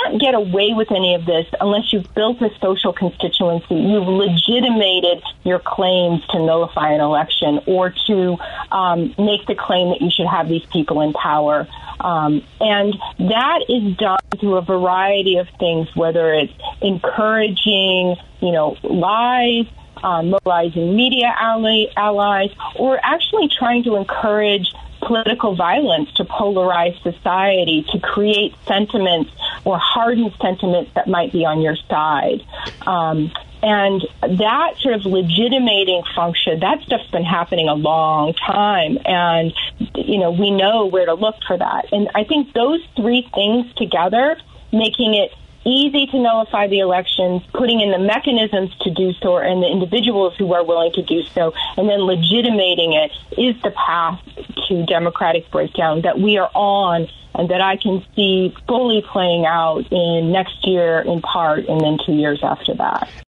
can't get away with any of this unless you've built a social constituency. You've legitimated your claims to nullify an election or to make the claim that you should have these people in power. And that is done through a variety of things, whether it's encouraging, lies, mobilizing media allies, or actually trying to encourage political violence to polarize society, to create sentiments or harden sentiments that might be on your side. And that sort of legitimating function, that stuff's been happening a long time. And, we know where to look for that. And I think those three things together, making it easy to nullify the elections, putting in the mechanisms to do so, and the individuals who are willing to do so, and then legitimating it is the path to democratic breakdown that we are on and that I can see fully playing out in next year in part and then 2 years after that.